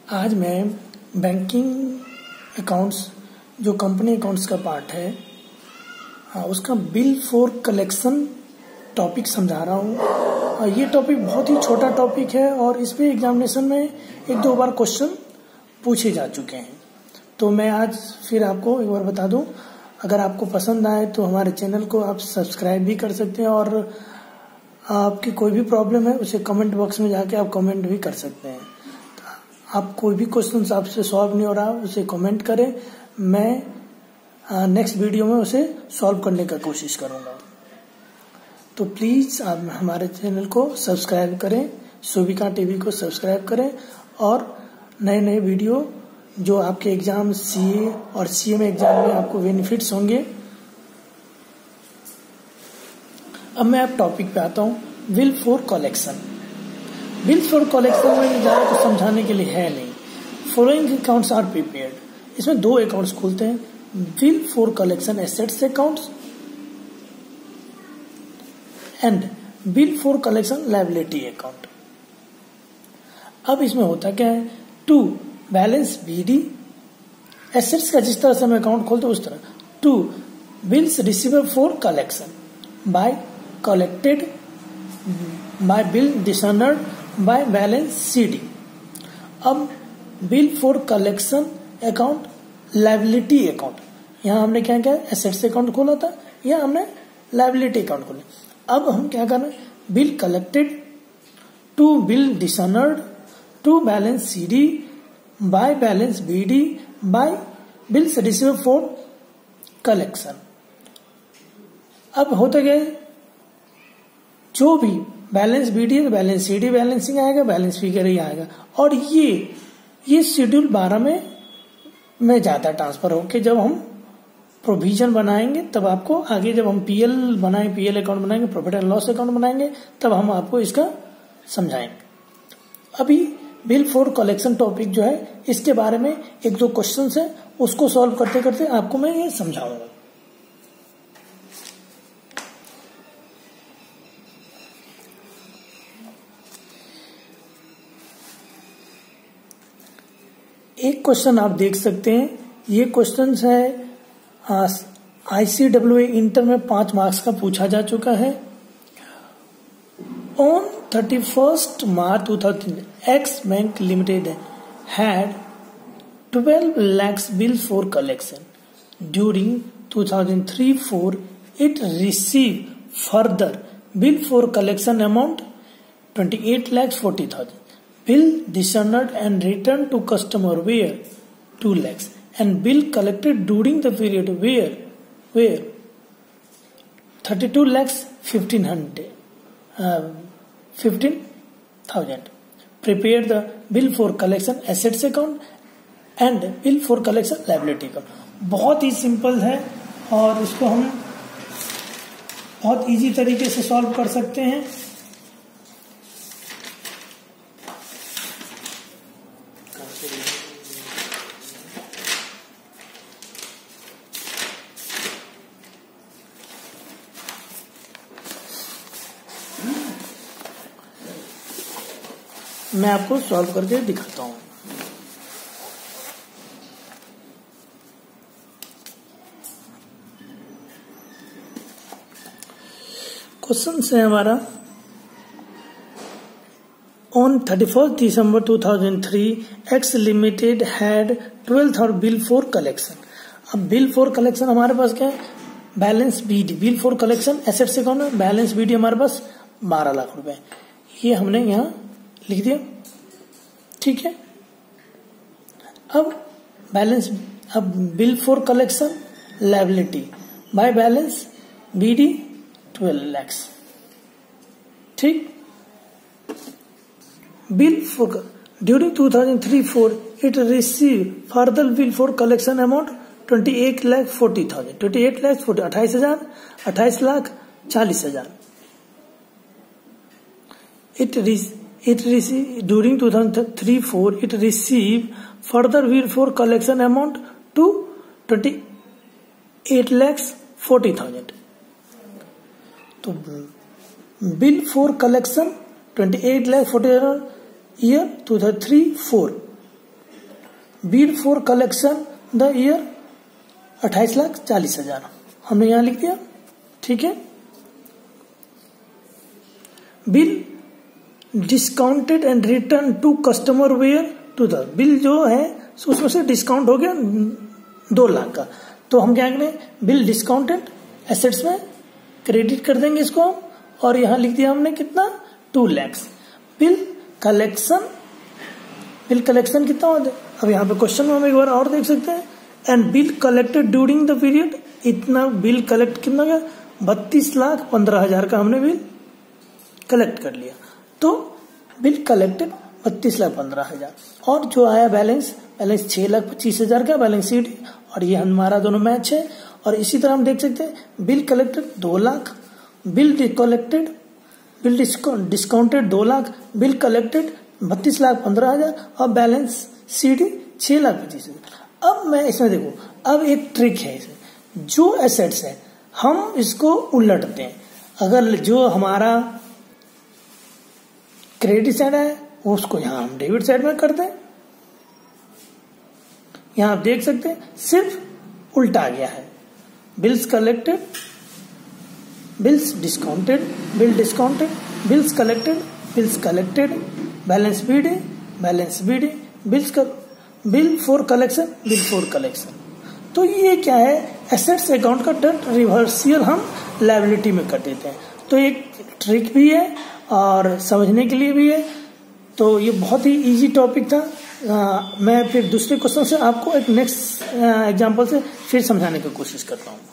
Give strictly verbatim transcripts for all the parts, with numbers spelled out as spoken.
आज मैं banking accounts जो कंपनी अकाउंट्स का पार्ट है हाँ, उसका बिल फॉर कलेक्शन टॉपिक समझा रहा हूँ। और ये टॉपिक बहुत ही छोटा टॉपिक है और इस पे एग्जामिनेशन में एक दो बार क्वेश्चन पूछे जा चुके हैं। तो मैं आज फिर आपको एक बार बता दूं, अगर आपको पसंद आए तो हमारे चैनल को आप सब्सक्राइब भी कर सकते हैं और आपकी कोई भी प्रॉब्लम है उसे कमेंट बॉक्स में जाके आप कमेंट भी कर सकते हैं। आप कोई भी क्वेश्चन आपसे सॉल्व नहीं हो रहा उसे कमेंट करें, मैं नेक्स्ट वीडियो में उसे सॉल्व करने का कोशिश करूंगा। तो प्लीज आप हमारे चैनल को सब्सक्राइब करें, सुविका टीवी को सब्सक्राइब करें और नए नए वीडियो जो आपके एग्जाम सीए और सीएम एग्जाम में आपको बेनिफिट्स होंगे। अब मैं आप टॉपिक पे आता हूँ, bill for collection. Bill for collection में ज़्यादा कुछ समझाने के लिए है नहीं। फॉलोइंग अकाउंट्स आर प्रिपेयर्ड, इसमें दो अकाउंट्स खुलते हैं, bill for collection assets accounts and bill for collection liability account. अब इसमें होता क्या है, टू बैलेंस बीडी, एसेट्स का जिस तरह से हम अकाउंट खोलते उस तरह, to bills receivable for collection by collected by bill dishonoured by balance CD. अब bill for collection account liability account, यहां हमने क्या किया, एसेट्स अकाउंट खोला था, यहां हमने लायबिलिटी अकाउंट खोला। अब हम क्या कर रहे हैं, bill collected to bill dishonoured to balance CD by balance BD by bills receivable for collection. अब होते गए जो भी बैलेंस बीडी है तो बैलेंस सीडी बैलेंसिंग आएगा, बैलेंस फिगर ही आएगा। और ये ये शेड्यूल बारह में में जाता ट्रांसफर होके जब हम प्रोविजन बनाएंगे तब आपको आगे, जब हम पीएल बनाएंगे, पीएल अकाउंट बनाएंगे, प्रॉफिट एंड लॉस अकाउंट बनाएंगे, तब हम आपको इसका समझाएंगे। अभी बिल फॉर कलेक्शन टॉपिक जो है इसके बारे में एक दो क्वेश्चंस है, उसको सॉल्व करते करते आपको मैं ये समझाऊंगा। एक क्वेश्चन आप देख सकते हैं, ये क्वेश्चन है आईसीडब्ल्यूए इंटर में पांच मार्क्स का पूछा जा चुका है। On thirty first March two thousand X bank limited had twelve lakhs bill for collection. During two thousand three four, it received further bill for collection amount twenty-eight lakhs forty thousand. Bill dishonored and returned to customer were two lakhs, and bill collected during the period were were thirty-two lakhs fifteen hundred uh, fifteen thousand. Prepare the bill for collection assets account and bill for collection liability account. बहुत ही simple है और इसको हम बहुत easy तरीके से solve कर सकते हैं। मैं आपको सॉल्व करके दिखाता हूं। क्वेश्चन है हमारा, on thirty first December two thousand three X limited had twelfth और बिल फॉर कलेक्शन। अब बिल फॉर कलेक्शन हमारे पास क्या है, balance BD, bill for collection assets account में बैलेंस बीडी हमारे पास बारह लाख रुपए, ये हमने यहां लिख दिया, ठीक है। अब बैलेंस, अब bill for collection liability by balance BD twelve lakhs, ठीक। Bill for during two thousand three four it receive further bill for collection amount twenty eight lakh forty thousand twenty eight lakh forty अट्ठाईस हजार अट्ठाईस लाख चालीस हजार। It it receive during two thousand three four it receive further bill for collection amount to twenty eight lakhs forty thousand. तो bill for collection twenty eight lakh forty year two thousand three four bill for collection the year अट्ठाईस लाख चालीस हजार हमने यहां लिख दिया, ठीक है। Bill discounted and return to customer where to the, bill जो है उसमें से डिस्काउंट हो गया दो लाख का, तो हम क्या करें, बिल डिस्काउंटेड एसेट्स में क्रेडिट कर देंगे इसको हम, और यहां लिख दिया हमने कितना, two lakhs. Bill collection, bill collection कितना होता है, अब यहाँ पे क्वेश्चन में हम एक बार और देख सकते हैं, and bill collected during the period, इतना बिल कलेक्ट कितना गया, बत्तीस लाख पंद्रह हजार का हमने बिल कलेक्ट कर लिया। तो बिल कलेक्टेड बत्तीस लाख पंद्रह हजार, और जो आया बैलेंस, बैलेंस छह लाख पच्चीस हजार का बैलेंस शीट, और ये हमारा दोनों मैच है। और इसी तरह हम देख सकते हैं बिल कलेक्टेड दो lakh, bill collected, bill discounted दो लाख, बिल कलेक्टेड बत्तीस लाख पंद्रह हजार, और बैलेंस शीट छह लाख पच्चीस हजार। अब मैं इसमें देखो, अब एक ट्रिक है इसमें, जो एसेट्स है हम इसको उलटते हैं, अगर जो हमारा क्रेडिट साइड है उसको यहां हम डेबिट साइड में करते हैं। यहां आप देख सकते हैं सिर्फ उल्टा गया है, bills collected, bills discounted, bill discounted, bills collected, bills collected, balance BD, balance BD, bills कर, bill for collection, bill for collection. तो ये क्या है, एसेट्स अकाउंट का टर्न रिवर्सियल हम लायबिलिटी में कर देते हैं। तो एक ट्रिक भी है और समझने के लिए भी है। तो ये बहुत ही इजी टॉपिक था। आ, मैं फिर दूसरे क्वेश्चन से आपको एक नेक्स्ट एग्जांपल से फिर समझाने की कोशिश करता हूँ।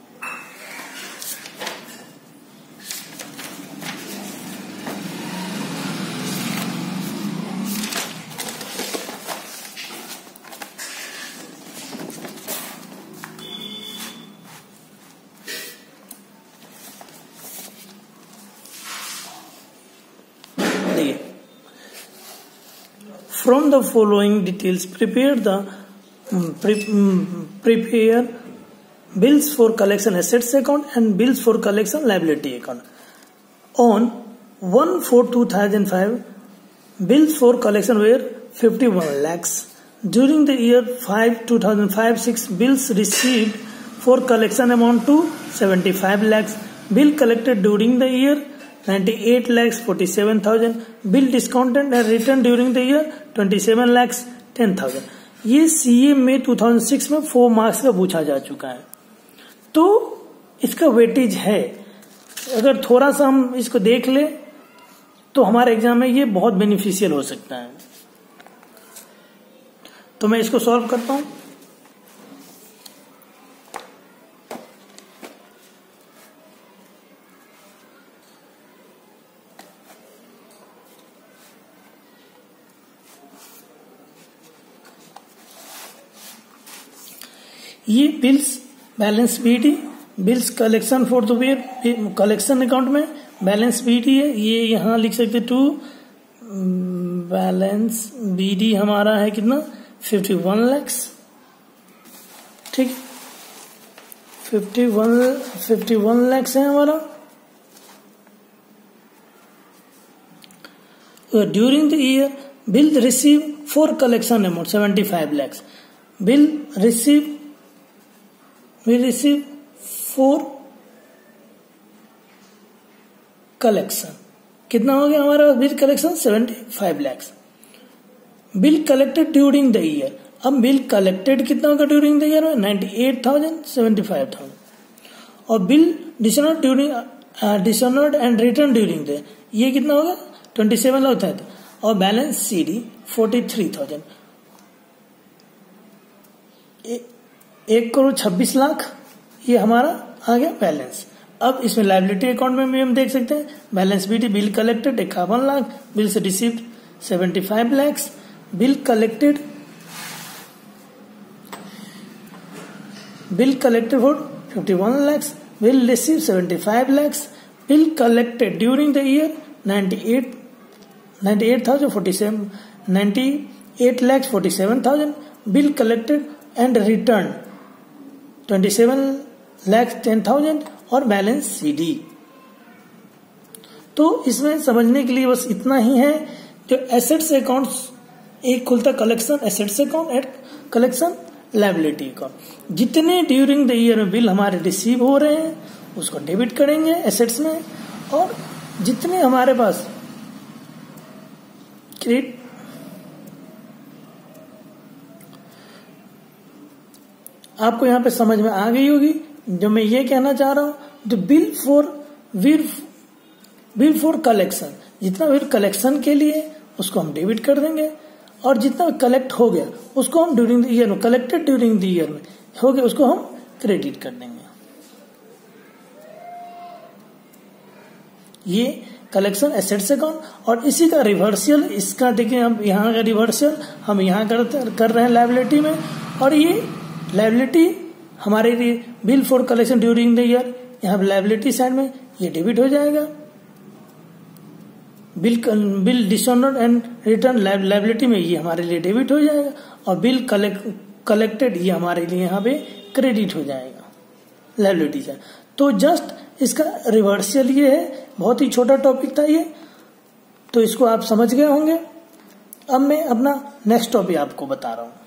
From the following details, prepare the um, pre, um, prepare bills for collection assets account and bills for collection liability account. On one four two thousand five, bills for collection were fifty-one lakhs. During the year five two thousand five six, bills received for collection amount to seventy-five lakhs. Bill collected during the year ninety-eight lakhs forty-seven thousand, bill discounted and returned during the year twenty-seven lakhs ten thousand। ये CA में दो हज़ार छह में four marks का पूछा जा चुका है, तो इसका वेटेज है। अगर थोड़ा सा हम इसको देख ले तो हमारे एग्जाम में ये बहुत बेनिफिशियल हो सकता है। तो मैं इसको सॉल्व करता हूं। ये bills balance BD, bills collection for the where collection account में बैलेंस बीडी है, ये यहां लिख सकते टू बैलेंस बीडी हमारा है कितना फिफ्टी वन लैक्स, ठीक, fifty one fifty one lakhs है हमारा। During the year bill receive for collection amount seventy five lakhs, bill receive we receive for collection कितना हो गया हमारा bill collection seventy five lakhs. Bill collected during the year, अब bill collected कितना होगा during the year में ninety eight thousand seventy five thousand, और bill dishonoured during dishonoured and return during the ये कितना होगा ट्वेंटी सेवन होता है, और balance C D forty three thousand, एक करोड़ छब्बीस लाख ये हमारा आ गया बैलेंस। अब इसमें लायबिलिटी अकाउंट में भी हम देख सकते हैं बैलेंस बीटी, बिल कलेक्टेड इक्यावन लाख, बिल से received seventy five lakhs, bill collected bill collected for fifty one lakhs, bill receive seventy five lakhs, bill collected during the year ninety eight ninety eight thousand forty seven ninety eight lakhs forty seven thousand, bill collected and return twenty seven lakhs ten thousand, और balance CD. तो इसमें समझने के लिए बस इतना ही है, जो एसेट्स अकाउंट्स एक खुलता collection assets account and collection liability account. जितने ड्यूरिंग द ईयर में बिल हमारे रिसीव हो रहे हैं उसको डेबिट करेंगे एसेट्स में, और जितने हमारे पास क्रेडिट आपको यहां पे समझ में आ गई होगी जो मैं ये कहना चाह रहा हूं। The bill for bill bill for collection, जितना बिल कलेक्शन के लिए उसको हम डेबिट कर देंगे, और जितना कलेक्ट हो गया उसको हम ड्यूरिंग द ईयर में कलेक्टेड ड्यूरिंग द ईयर में हो गया उसको हम क्रेडिट कर देंगे। ये कलेक्शन एसेट्स अकाउंट, और इसी का रिवर्सल, इसका देखिए हम यहाँ का रिवर्सल हम यहाँ करते कर रहे हैं लायबिलिटी में, और ये लायबिलिटी हमारे लिए bill for collection during the year, यहाँ लायबिलिटी साइड में ये डेबिट हो जाएगा। Bill bill dishonoured and return liability में ये हमारे लिए डेबिट हो जाएगा, और बिल कलेक्टेड ये हमारे लिए यहाँ पे क्रेडिट हो जाएगा लायबिलिटी से। तो जस्ट इसका रिवर्सल ये है, बहुत ही छोटा टॉपिक था ये, तो इसको आप समझ गए होंगे। अब मैं अपना नेक्स्ट टॉपिक आपको बता रहा हूं।